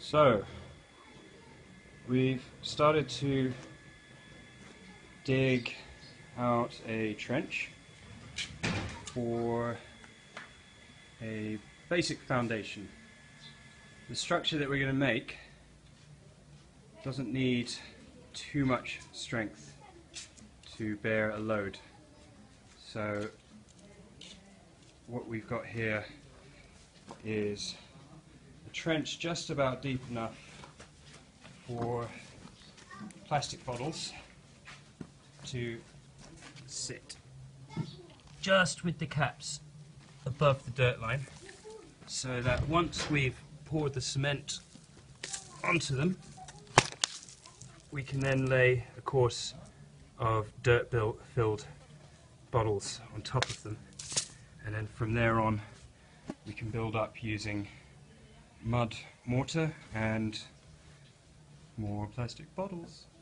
So, we've started to dig out a trench for a basic foundation. The structure that we're going to make doesn't need too much strength to bear a load. So what we've got here is a trench just about deep enough for plastic bottles to sit just with the caps above the dirt line, so that once we've poured the cement onto them, we can then lay a course of dirt-filled bottles on top of them, and then from there on we can build up using mud mortar and more plastic bottles.